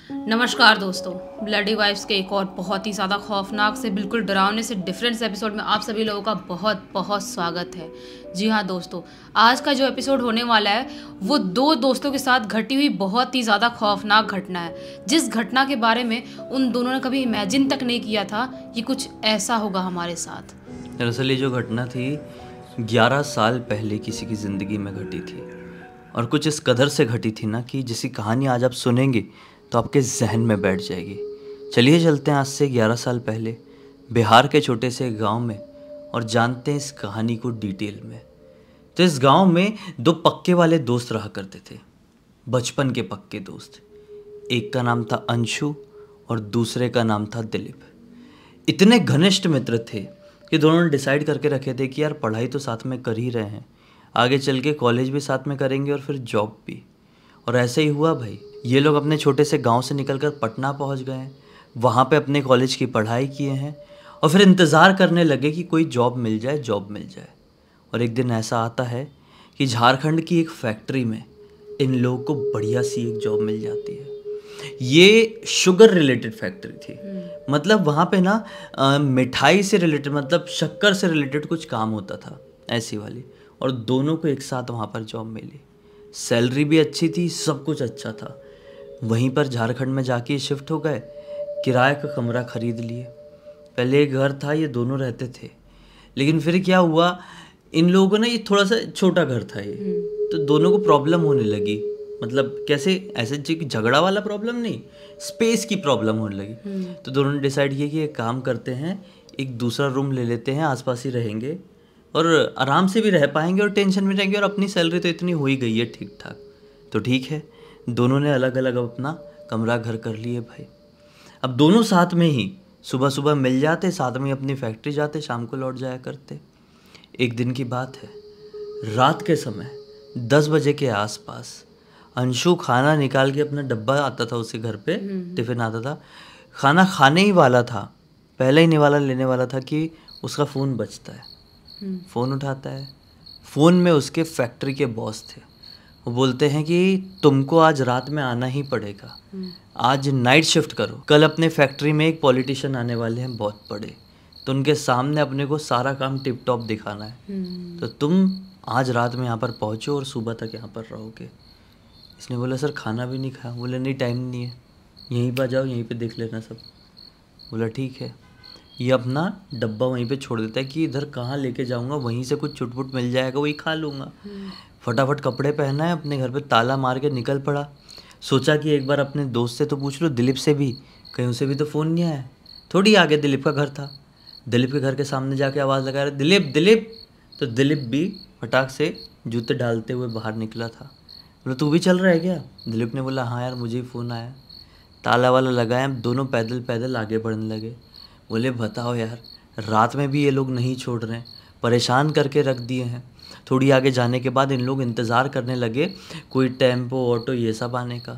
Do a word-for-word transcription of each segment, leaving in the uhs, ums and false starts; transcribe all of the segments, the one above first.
नमस्कार दोस्तों, bloody wives के एक और बहुत ही ज़्यादा खौफनाक से बिल्कुल डरावने से डिफरेंट से एपिसोड में आप सभी लोगों का बहुत बहुत स्वागत है। जी हाँ दोस्तों, आज का जो एपिसोड होने वाला है वो दो दोस्तों के साथ घटी हुई बहुत ही ज़्यादा खौफनाक घटना है, जिस घटना के बारे में उन दोनों ने कभी इमेजिन तक नहीं किया था कि कुछ ऐसा होगा हमारे साथ। दरअसल ये जो घटना थी ग्यारह साल पहले किसी की ज़िंदगी में घटी थी, और कुछ इस कदर से घटी थी ना कि जिसकी कहानी आज आप सुनेंगे तो आपके जहन में बैठ जाएगी। चलिए चलते हैं आज से ग्यारह साल पहले बिहार के छोटे से गांव में और जानते हैं इस कहानी को डिटेल में। तो इस गांव में दो पक्के वाले दोस्त रहा करते थे, बचपन के पक्के दोस्त। एक का नाम था अंशु और दूसरे का नाम था दिलीप। इतने घनिष्ठ मित्र थे कि दोनों ने डिसाइड करके रखे थे कि यार पढ़ाई तो साथ में कर ही रहे हैं, आगे चल के कॉलेज भी साथ में करेंगे और फिर जॉब भी। और ऐसे ही हुआ भाई। ये लोग अपने छोटे से गांव से निकलकर पटना पहुंच गए हैं, वहाँ पे अपने कॉलेज की पढ़ाई किए हैं और फिर इंतज़ार करने लगे कि कोई जॉब मिल जाए जॉब मिल जाए। और एक दिन ऐसा आता है कि झारखंड की एक फैक्ट्री में इन लोगों को बढ़िया सी एक जॉब मिल जाती है। ये शुगर रिलेटेड फैक्ट्री थी, मतलब वहाँ पे ना अ, मिठाई से रिलेटेड, मतलब शक्कर से रिलेटेड कुछ काम होता था ऐसी वाली। और दोनों को एक साथ वहाँ पर जॉब मिली, सैलरी भी अच्छी थी, सब कुछ अच्छा था। वहीं पर झारखंड में जाके शिफ्ट हो गए, किराए का कमरा खरीद लिए। पहले एक घर था, ये दोनों रहते थे, लेकिन फिर क्या हुआ, इन लोगों को ना ये थोड़ा सा छोटा घर था ये, तो दोनों को प्रॉब्लम होने लगी। मतलब कैसे, ऐसे झगड़ा वाला प्रॉब्लम नहीं, स्पेस की प्रॉब्लम होने लगी। तो दोनों ने डिसाइड किया कि एक काम करते हैं, एक दूसरा रूम ले लेते हैं, आसपास ही रहेंगे और आराम से भी रह पाएंगे और टेंशन में रहेंगे, और अपनी सैलरी तो इतनी हो ही गई है ठीक ठाक। तो ठीक है, दोनों ने अलग अलग अपना कमरा घर कर लिए भाई। अब दोनों साथ में ही सुबह सुबह मिल जाते, साथ में अपनी फैक्ट्री जाते, शाम को लौट जाया करते। एक दिन की बात है, रात के समय दस बजे के आसपास अंशु खाना निकाल के अपना डब्बा आता था उसके घर पे, टिफिन आता था, खाना खाने ही वाला था, पहले ही निवाला लेने वाला था कि उसका फ़ोन बजता है। फ़ोन उठाता है, फ़ोन में उसके फैक्ट्री के बॉस थे। वो बोलते हैं कि तुमको आज रात में आना ही पड़ेगा, आज नाइट शिफ्ट करो, कल अपने फैक्ट्री में एक पॉलिटिशियन आने वाले हैं बहुत बड़े, तो उनके सामने अपने को सारा काम टिप टॉप दिखाना है, तो तुम आज रात में यहाँ पर पहुँचो और सुबह तक यहाँ पर रहोगे। इसने बोला सर खाना भी नहीं खाया। बोले नहीं, टाइम नहीं है, यहीं पर जाओ, यहीं पर देख लेना सब। बोला ठीक है। ये अपना डब्बा वहीं पे छोड़ देता है कि इधर कहाँ लेके जाऊँगा, वहीं से कुछ चुटपुट मिल जाएगा, वही खा लूँगा। फटाफट कपड़े पहना है, अपने घर पे ताला मार के निकल पड़ा। सोचा कि एक बार अपने दोस्त से तो पूछ लो, दिलीप से भी, कहीं उसे भी तो फ़ोन नहीं आया। थोड़ी आगे दिलीप का घर था, दिलीप के घर के सामने जाके आवाज़ लगा रहे, दिलीप दिलीप। तो दिलीप भी फटाक से जूते डालते हुए बाहर निकला था। बोला तू भी चल रहा है क्या? दिलीप ने बोला हाँ यार, मुझे ही फ़ोन आया। ताला वाला लगाया, दोनों पैदल पैदल आगे बढ़ने लगे। बोले बताओ यार, रात में भी ये लोग नहीं छोड़ रहे हैं, परेशान करके रख दिए हैं। थोड़ी आगे जाने के बाद इन लोग इंतज़ार करने लगे कोई टेम्पो ऑटो ये सब आने का,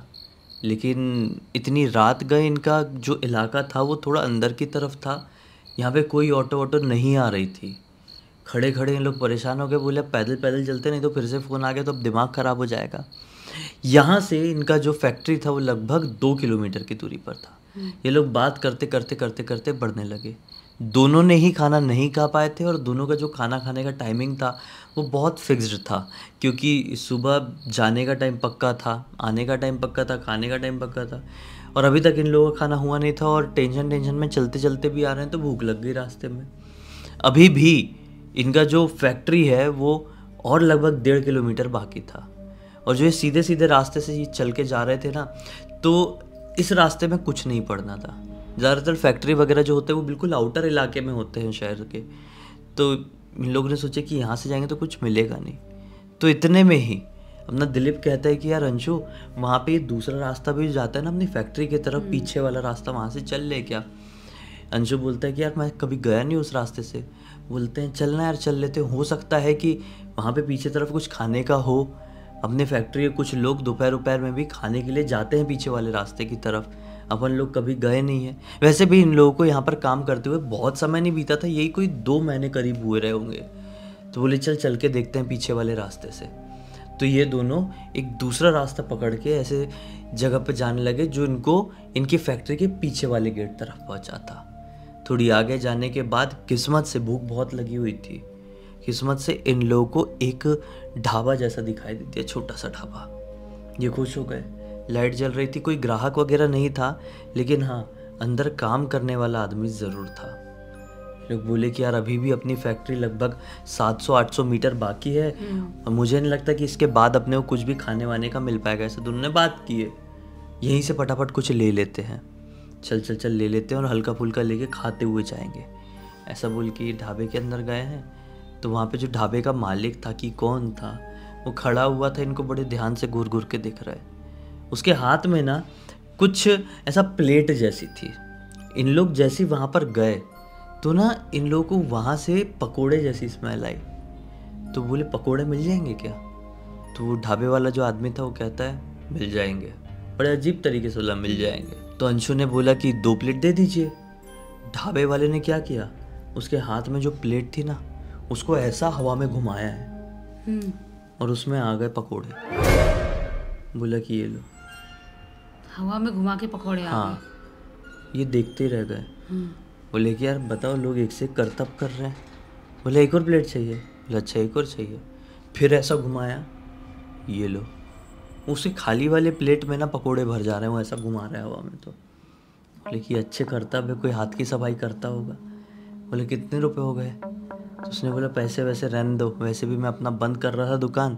लेकिन इतनी रात गए, इनका जो इलाका था वो थोड़ा अंदर की तरफ था, यहाँ पे कोई ऑटो ऑटो नहीं आ रही थी। खड़े खड़े इन लोग परेशान हो गए, बोले पैदल पैदल चलते, नहीं तो फिर से फ़ोन आ गया तो अब दिमाग ख़राब हो जाएगा। यहाँ से इनका जो फैक्ट्री था वो लगभग दो किलोमीटर की दूरी पर था। ये लोग बात करते करते करते करते बढ़ने लगे। दोनों ने ही खाना नहीं खा पाए थे, और दोनों का जो खाना खाने का टाइमिंग था वो बहुत फिक्स्ड था, क्योंकि सुबह जाने का टाइम पक्का था, आने का टाइम पक्का था, खाने का टाइम पक्का था, और अभी तक इन लोगों का खाना हुआ नहीं था। और टेंशन टेंशन में चलते चलते भी आ रहे हैं तो भूख लग गई रास्ते में। अभी भी इनका जो फैक्ट्री है वो और लगभग डेढ़ किलोमीटर बाकी था, और जो ये सीधे सीधे रास्ते से ये चल के जा रहे थे ना, तो इस रास्ते में कुछ नहीं पड़ना था। ज़्यादातर फैक्ट्री वगैरह जो होते हैं वो बिल्कुल आउटर इलाके में होते हैं शहर के, तो इन लोगों ने सोचा कि यहाँ से जाएंगे तो कुछ मिलेगा नहीं। तो इतने में ही अपना दिलीप कहता है कि यार अंशु, वहाँ पे दूसरा रास्ता भी जाता है ना अपनी फैक्ट्री की तरफ, पीछे वाला रास्ता, वहाँ से चल ले क्या? अंशु बोलता है कि यार मैं कभी गया नहीं उस रास्ते से। बोलते हैं चलना यार, चल लेते, हो सकता है कि वहाँ पे पीछे तरफ कुछ खाने का हो। अपने फैक्ट्री के कुछ लोग दोपहर दोपहर में भी खाने के लिए जाते हैं पीछे वाले रास्ते की तरफ, अपन लोग कभी गए नहीं हैं। वैसे भी इन लोगों को यहाँ पर काम करते हुए बहुत समय नहीं बीता था, यही कोई दो महीने करीब हुए रहे होंगे। तो बोले चल चल के देखते हैं पीछे वाले रास्ते से। तो ये दोनों एक दूसरा रास्ता पकड़ के ऐसे जगह पे जाने लगे जो इनको इनकी फैक्ट्री के पीछे वाले गेट तरफ पहुंचाता। थोड़ी आगे जाने के बाद किस्मत से, भूख बहुत लगी हुई थी, किस्मत से इन लोगों को एक ढाबा जैसा दिखाई दे दिया, छोटा सा ढाबा। ये खुश हो गए, लाइट जल रही थी, कोई ग्राहक वगैरह नहीं था, लेकिन हाँ अंदर काम करने वाला आदमी ज़रूर था। लोग बोले कि यार अभी भी अपनी फैक्ट्री लगभग सात सौ आठ सौ मीटर बाकी है और मुझे नहीं लगता कि इसके बाद अपने को कुछ भी खाने वाने का मिल पाएगा। ऐसे दोनों ने बात की है, यहीं से फटाफट कुछ ले लेते हैं, चल चल चल ले लेते हैं और हल्का फुल्का लेके खाते हुए जाएंगे। ऐसा बोल के ढाबे के अंदर गए हैं तो वहाँ पे जो ढाबे का मालिक था कि कौन था, वो खड़ा हुआ था, इनको बड़े ध्यान से घूर घूर के देख रहा है। उसके हाथ में ना कुछ ऐसा प्लेट जैसी थी। इन लोग जैसे वहाँ पर गए तो ना इन लोगों को वहाँ से पकोड़े जैसी स्मेल आई। तो बोले पकोड़े मिल जाएंगे क्या? तो वो ढाबे वाला जो आदमी था वो कहता है मिल जाएंगे। बड़े अजीब तरीके से बोला मिल जाएंगे। तो अंशु ने बोला कि दो प्लेट दे दीजिए। ढाबे वाले ने क्या किया, उसके हाथ में जो प्लेट थी ना उसको ऐसा हवा में घुमाया है और उसमें आ गए पकोड़े। बोला कि ये लो। हवा में घुमा के पकोड़े आ गए। हाँ, ये देखते रह गए। बोले कि यार बताओ लोग एक से करतब कर रहे हैं। बोले एक और प्लेट चाहिए। बोले अच्छा एक और चाहिए। फिर ऐसा घुमाया, ये लो। उसे खाली वाले प्लेट में ना पकोड़े भर जा रहे हैं, वो ऐसा घुमा रहा है हवा में। तो बोले कि अच्छे करतब है, कोई हाथ की सफाई करता होगा। बोले कितने रुपए हो गए? तो उसने बोला पैसे वैसे रहने दो, वैसे भी मैं अपना बंद कर रहा था दुकान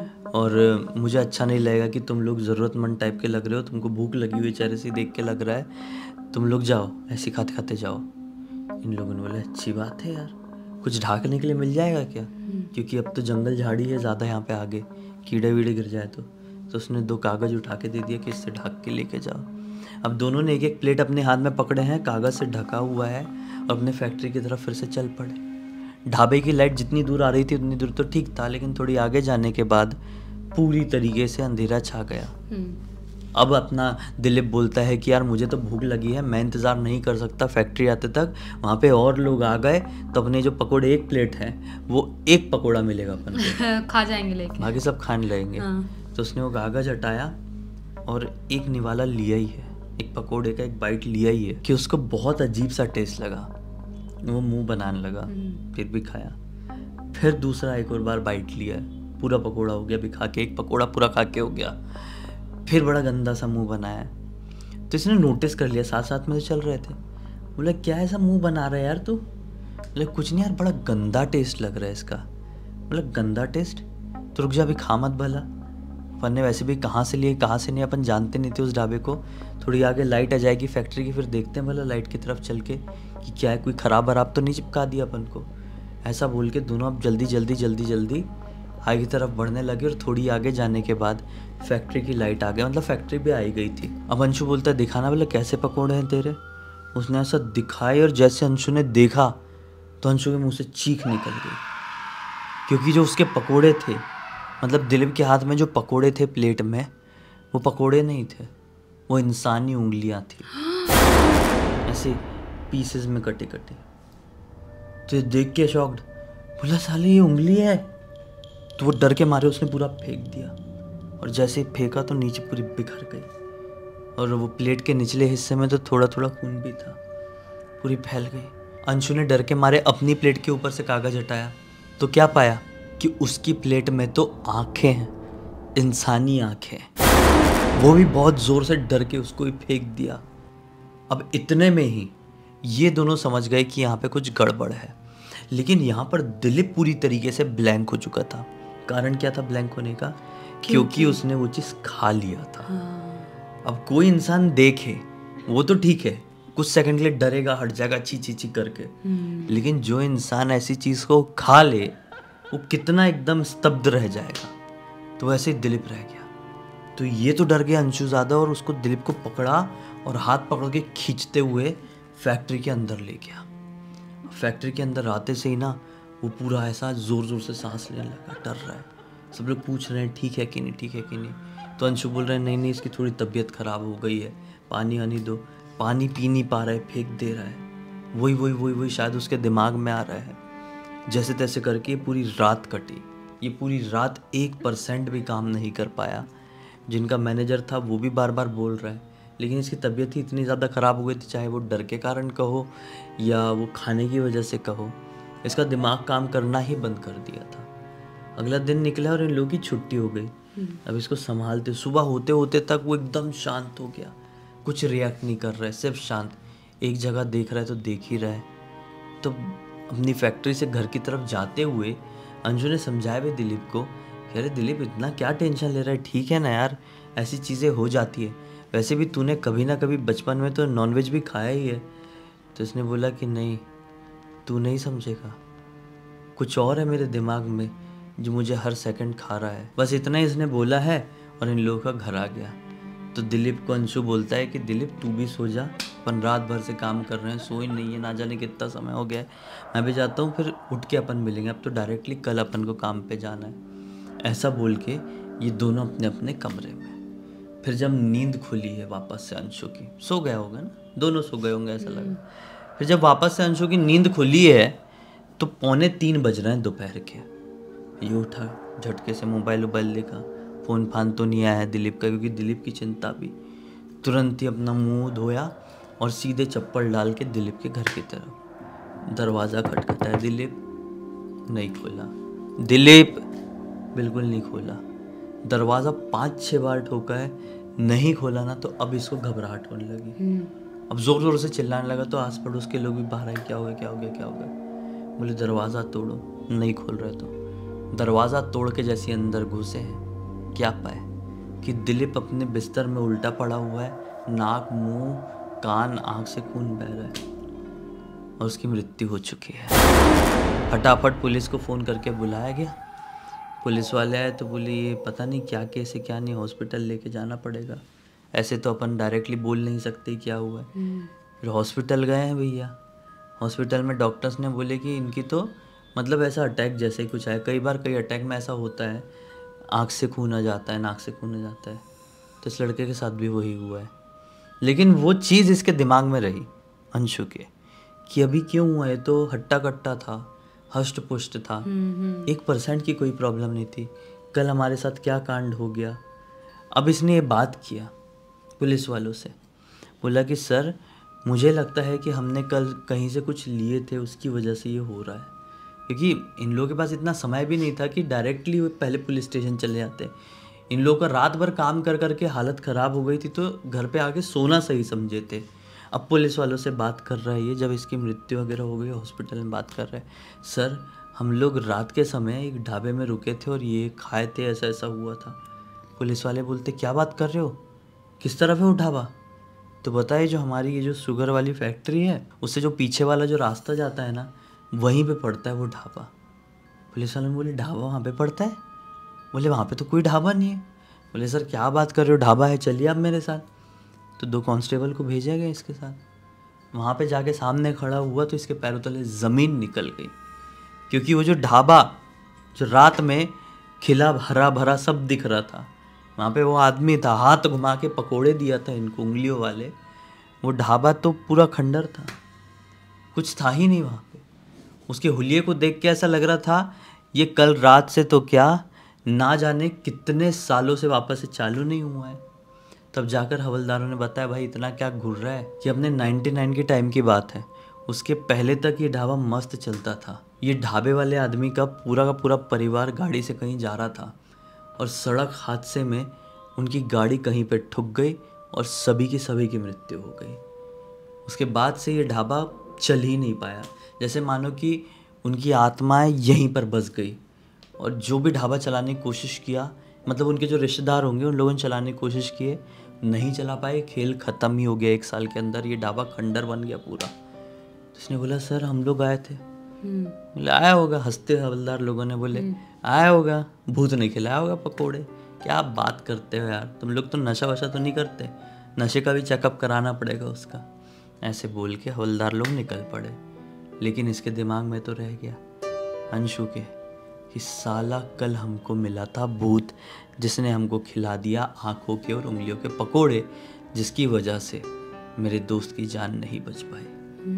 और मुझे अच्छा नहीं लगेगा कि तुम लोग ज़रूरतमंद टाइप के लग रहे हो, तुमको भूख लगी हुई चेहरे से देख के लग रहा है, तुम लोग जाओ ऐसे खाते खाते जाओ। इन लोगों ने बोला अच्छी बात है यार, कुछ ढाकने के लिए मिल जाएगा क्या? क्योंकि अब तो जंगल झाड़ी है ज़्यादा यहाँ पे आगे, कीड़े वीड़े गिर जाए तो। तो उसने दो कागज़ उठा के दे दिया कि इससे ढक के लेके जाओ। अब दोनों ने एक एक प्लेट अपने हाथ में पकड़े हैं, कागज़ से ढका हुआ है और अपने फैक्ट्री की तरफ फिर से चल पड़े। ढाबे की लाइट जितनी दूर आ रही थी उतनी दूर तो ठीक था, लेकिन थोड़ी आगे जाने के बाद पूरी तरीके से अंधेरा छा गया। अब अपना दिलीप बोलता है कि यार मुझे तो भूख लगी है, मैं इंतज़ार नहीं कर सकता फैक्ट्री आते तक। वहाँ पे और लोग आ गए तो अपने जो पकोड़े एक प्लेट है वो एक पकोड़ा मिलेगा अपन को खा जाएंगे, लेकिन बाकी सब खाने लगेंगे। हाँ। तो उसने वो कागज़ हटाया और एक निवाला लिया ही है, एक पकोड़े का एक बाइट लिया ही है कि उसको बहुत अजीब सा टेस्ट लगा। वो मुंह बनाने लगा, फिर भी खाया। फिर दूसरा एक और बार बाइट लिया, पूरा पकोड़ा हो गया, भी खा के एक पकोड़ा पूरा खा के हो गया। फिर बड़ा गंदा सा मुंह बनाया। तो इसने नोटिस कर लिया, साथ साथ में तो चल रहे थे। बोला क्या ऐसा मुंह बना रहा है यार तू? बोले कुछ नहीं यार, बड़ा गंदा टेस्ट लग रहा है इसका। बोला गंदा टेस्ट? तो रुक जा अभी खा मत भला। अपन ने वैसे भी कहाँ से लिए कहाँ से नहीं अपन जानते नहीं थे उस ढाबे को। थोड़ी आगे लाइट आ जाएगी फैक्ट्री की, फिर देखते हैं भला लाइट की तरफ चल के कि क्या है, कोई ख़राब वराब तो नहीं चिपका दिया अपन को। ऐसा बोल के दोनों अब जल्दी जल्दी जल्दी जल्दी आगे की तरफ बढ़ने लगे और थोड़ी आगे जाने के बाद फैक्ट्री की लाइट आ गई, मतलब फैक्ट्री भी आई गई थी। अब अंशु बोलता है दिखाना बोला कैसे पकोड़े हैं तेरे। उसने ऐसा दिखाए और जैसे अंशु ने देखा तो अंशु के मुंह से चीख निकल गई, क्योंकि जो उसके पकोड़े थे, मतलब दिलीप के हाथ में जो पकोड़े थे प्लेट में, वो पकोड़े नहीं थे, वो इंसानी उंगलियां थी, ऐसे पीसेस में कटे कटे। तो देख के शॉक्ड, बोला साले ये उंगली है। तो वो डर के मारे उसने पूरा फेंक दिया और जैसे ही फेंका तो नीचे पूरी बिखर गई और वो प्लेट के निचले हिस्से में तो थोड़ा थोड़ा खून भी था, पूरी फैल गई। अंशु ने डर के मारे अपनी प्लेट के ऊपर से कागज हटाया तो क्या पाया कि उसकी प्लेट में तो आंखें हैं, इंसानी आंखें। वो भी बहुत जोर से डर के उसको ही फेंक दिया। अब इतने में ही ये दोनों समझ गए कि यहाँ पे कुछ गड़बड़ है, लेकिन यहाँ पर दिलीप पूरी तरीके से ब्लैंक हो चुका था। कारण क्या था ब्लैंक होने का? क्योंकि उसने वो चीज़ खा लिया था। हाँ। अब कोई इंसान देखे वो तो ठीक है, कुछ सेकंड के लिए डरेगा, हट जाएगा ची ची ची करके, लेकिन जो इंसान ऐसी चीज़ को खा ले वो कितना एकदम स्तब्ध रह जाएगा। तो वैसे ही दिलीप रह गया। तो ये तो डर गया अंशु ज़्यादा और उसको दिलीप को पकड़ा और हाथ पकड़ के खींचते हुए फैक्ट्री के अंदर ले गया। फैक्ट्री के अंदर आते से ही ना वो पूरा ऐसा ज़ोर ज़ोर से सांस लेने लगा, डर रहा है। सब लोग पूछ रहे हैं ठीक है कि नहीं, ठीक है कि नहीं। तो अंशु बोल रहे हैं नहीं नहीं इसकी थोड़ी तबीयत ख़राब हो गई है, पानी आनी दो। पानी पी नहीं पा रहा है, फेंक दे रहा है। वही वही वही वही शायद उसके दिमाग में आ रहा है। जैसे तैसे करके पूरी रात कटी। ये पूरी रात एक परसेंट भी काम नहीं कर पाया। जिनका मैनेजर था वो भी बार बार बोल रहा है, लेकिन इसकी तबीयत ही इतनी ज़्यादा ख़राब हो गई थी, चाहे वो डर के कारण कहो या वो खाने की वजह से कहो, इसका दिमाग काम करना ही बंद कर दिया था। अगला दिन निकला और इन लोगों की छुट्टी हो गई। अब इसको संभालते सुबह होते होते तक वो एकदम शांत हो गया, कुछ रिएक्ट नहीं कर रहा है, सिर्फ शांत, एक जगह देख रहा है तो देख ही रहा है। तो अपनी फैक्ट्री से घर की तरफ जाते हुए अंशु ने समझाया भी दिलीप को, अरे दिलीप इतना क्या टेंशन ले रहा है, ठीक है ना यार, ऐसी चीज़ें हो जाती है, वैसे भी तूने कभी ना कभी बचपन में तो नॉनवेज भी खाया ही है। तो इसने बोला कि नहीं, तू नहीं समझेगा, कुछ और है मेरे दिमाग में जो मुझे हर सेकंड खा रहा है। बस इतना ही इसने बोला है और इन लोगों का घर आ गया। तो दिलीप को अंशु बोलता है कि दिलीप तू भी सो जा, अपन रात भर से काम कर रहे हैं, सोई नहीं है, ना जाने कितना समय हो गया है, मैं भी जाता हूँ, फिर उठ के अपन मिलेंगे, अब तो डायरेक्टली कल अपन को काम पे जाना है। ऐसा बोल के ये दोनों अपने अपने कमरे में। फिर जब नींद खुली है वापस से अंशु की, सो गया होगा ना, दोनों सो गए होंगे ऐसा लगा। फिर जब वापस से अंशु की नींद खुली है तो पौने तीन बज रहे हैं दोपहर के। ये उठा, झटके से मोबाइल वोबाइल देखा, फ़ोन फान तो नहीं आया है दिलीप का, क्योंकि दिलीप की चिंता भी। तुरंत ही अपना मुंह धोया और सीधे चप्पल डाल के दिलीप के घर की तरफ। दरवाज़ा खटखटा है, दिलीप नहीं खोला, दिलीप बिल्कुल नहीं खोला। दरवाज़ा पाँच छः बार ठोका है, नहीं खोला ना, तो अब इसको घबराहट होने लगी। अब ज़ोर ज़ोर से चिल्लाने लगा, तो आस पड़ोस के लोग भी बाहर आए, क्या हो गया क्या हो गया क्या हो गया। बोले दरवाज़ा तोड़ो, नहीं खोल रहे। तो दरवाज़ा तोड़ के जैसे अंदर घुसे हैं, क्या पाए कि दिलीप अपने बिस्तर में उल्टा पड़ा हुआ है, नाक मुंह कान आँख से खून बह रहा है और उसकी मृत्यु हो चुकी है। फटाफट पुलिस को फ़ोन करके बुलाया गया। पुलिस वाले आए तो बोले ये पता नहीं क्या केस है क्या नहीं, हॉस्पिटल लेके जाना पड़ेगा, ऐसे तो अपन डायरेक्टली बोल नहीं सकते क्या हुआ है। फिर हॉस्पिटल गए हैं भैया। हॉस्पिटल में डॉक्टर्स ने बोले कि इनकी तो मतलब ऐसा अटैक जैसे ही कुछ आया, कई बार कई अटैक में ऐसा होता है, आँख से खून आ जाता है, नाक से खून आ जाता है। तो इस लड़के के साथ भी वही हुआ है। लेकिन वो चीज़ इसके दिमाग में रही अंशु के कि अभी क्यों हुआ है, तो हट्टा कट्टा था, हष्ट पुष्ट था, एक परसेंट की कोई प्रॉब्लम नहीं थी, कल हमारे साथ क्या कांड हो गया। अब इसने ये बात किया पुलिस वालों से, बोला कि सर मुझे लगता है कि हमने कल कहीं से कुछ लिए थे, उसकी वजह से ये हो रहा है। क्योंकि इन लोगों के पास इतना समय भी नहीं था कि डायरेक्टली वो पहले पुलिस स्टेशन चले जाते। इन लोगों का रात भर काम कर कर के हालत ख़राब हो गई थी, तो घर पे आके सोना सही समझे थे। अब पुलिस वालों से बात कर रहा है ये, जब इसकी मृत्यु वगैरह हो गई हॉस्पिटल में बात कर रहे हैं, सर हम लोग रात के समय एक ढाबे में रुके थे और ये खाए थे, ऐसा ऐसा हुआ था। पुलिस वाले बोलते क्या बात कर रहे हो, किस तरफ है वो ढाबा। तो बताइए जो हमारी ये जो शुगर वाली फैक्ट्री है उससे जो पीछे वाला जो रास्ता जाता है ना, वहीं पे पड़ता है वो ढाबा। पुलिस वाले ने बोले ढाबा वहाँ पे पड़ता है? बोले वहाँ पे तो कोई ढाबा नहीं है। बोले सर क्या बात कर रहे हो, ढाबा है, चलिए आप मेरे साथ। तो दो कांस्टेबल को भेजा गया इसके साथ। वहाँ पे जाके सामने खड़ा हुआ तो इसके पैरों तले ज़मीन निकल गई, क्योंकि वो जो ढाबा जो रात में खिला हरा भरा सब दिख रहा था, वहाँ पे वो आदमी था, हाथ घुमा के पकोड़े दिया था इनको उंगलियों वाले, वो ढाबा तो पूरा खंडर था, कुछ था ही नहीं वहाँ पे। उसके हुलिये को देख के ऐसा लग रहा था ये कल रात से तो क्या ना जाने कितने सालों से वापस से चालू नहीं हुआ है। तब जाकर हवलदारों ने बताया भाई इतना क्या घुर रहा है, कि अपने निन्यानवे के टाइम की बात है, उसके पहले तक ये ढाबा मस्त चलता था। ये ढाबे वाले आदमी का पूरा का पूरा परिवार गाड़ी से कहीं जा रहा था और सड़क हादसे में उनकी गाड़ी कहीं पे ठुक गई और सभी की सभी की मृत्यु हो गई। उसके बाद से ये ढाबा चल ही नहीं पाया, जैसे मानो कि उनकी आत्माएं यहीं पर बस गई। और जो भी ढाबा चलाने की कोशिश किया, मतलब उनके जो रिश्तेदार होंगे उन लोगों ने चलाने की कोशिश किए, नहीं चला पाए, खेल ख़त्म ही हो गया। एक साल के अंदर ये ढाबा खंडर बन गया पूरा। तो उसने बोला सर हम लोग आए थे। बोले आया होगा, हंसते हवलदार लोगों ने बोले आया होगा, भूत ने खिलाया होगा पकोड़े, क्या आप बात करते हो यार, तुम लोग तो नशा वशा तो नहीं करते, नशे का भी चेकअप कराना पड़ेगा उसका। ऐसे बोल के हवलदार लोग निकल पड़े। लेकिन इसके दिमाग में तो रह गया अंशु के कि साला कल हमको मिला था भूत, जिसने हमको खिला दिया आँखों के और उंगलियों के पकोड़े, जिसकी वजह से मेरे दोस्त की जान नहीं बच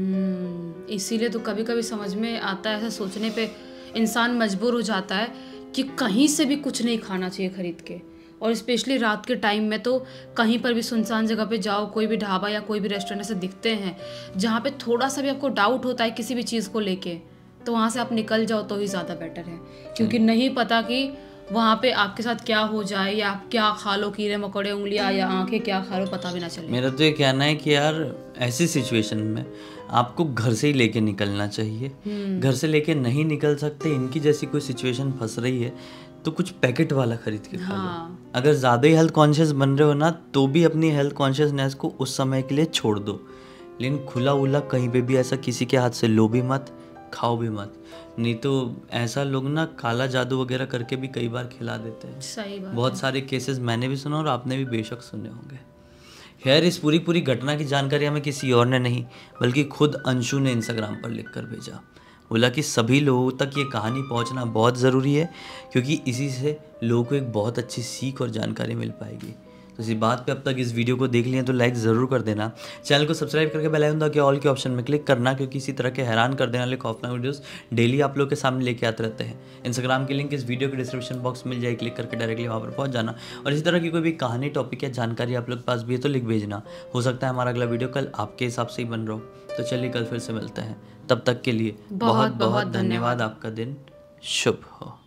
पाई। इसीलिए तो कभी कभी समझ में आता है, ऐसा सोचने पे इंसान मजबूर हो जाता है कि कहीं से भी कुछ नहीं खाना चाहिए खरीद के, और स्पेशली रात के टाइम में तो कहीं पर भी सुनसान जगह पे जाओ, कोई भी ढाबा या कोई भी रेस्टोरेंट ऐसे दिखते हैं जहाँ पे थोड़ा सा भी आपको डाउट होता है किसी भी चीज़ को लेके, तो वहाँ से आप निकल जाओ तो ही ज़्यादा बेटर है, क्योंकि नहीं पता कि वहाँ पे आपके साथ क्या हो जाए, या आप क्या खा लो, कीड़े मकोड़े, उंगलियाँ या आंखें क्या खा लो, पता भी ना चले। मेरा तो ये कहना है कि यार ऐसी सिचुएशन में आपको घर से ही लेके निकलना चाहिए। घर से लेके नहीं निकल सकते, इनकी जैसी कोई सिचुएशन फंस रही है तो कुछ पैकेट वाला खरीद के खा हाँ। लो। अगर ज़्यादा ही हेल्थ कॉन्शियस बन रहे हो ना, तो भी अपनी हेल्थ कॉन्शियसनेस को उस समय के लिए छोड़ दो, लेकिन खुला उला कहीं पे भी ऐसा किसी के हाथ से लो भी मत, खाओ भी मत, नहीं तो ऐसा लोग ना काला जादू वगैरह करके भी कई बार खिला देते हैं। सही बात। बहुत सारे केसेस मैंने भी सुना और आपने भी बेशक सुने होंगे। खैर, इस पूरी पूरी घटना की जानकारी हमें किसी और ने नहीं बल्कि खुद अंशु ने इंस्टाग्राम पर लिख कर भेजा। बोला कि सभी लोगों तक ये कहानी पहुंचना बहुत ज़रूरी है, क्योंकि इसी से लोगों को एक बहुत अच्छी सीख और जानकारी मिल पाएगी। तो इसी बात पे अब तक इस वीडियो को देख लिया तो लाइक ज़रूर कर देना, चैनल को सब्सक्राइब करके बेल आइकन दबा के ऑल के ऑप्शन में क्लिक करना, क्योंकि इसी तरह के हैरान कर देने वाले खौफनाक वीडियोस डेली आप लोग के सामने लेके आते रहते हैं। इंस्टाग्राम की लिंक इस वीडियो के डिस्क्रिप्शन बॉक्स मिल जाए, क्लिक करके डायरेक्टली वहाँ पर पहुँच जाना। और इसी तरह की कोई भी कहानी, टॉपिक या जानकारी आप लोग के पास भी है तो लिख भेजना। हो सकता है हमारा अगला वीडियो कल आपके हिसाब से ही बन रहा हो। तो चलिए कल फिर से मिलते हैं, तब तक के लिए बहुत बहुत धन्यवाद। आपका दिन शुभ हो।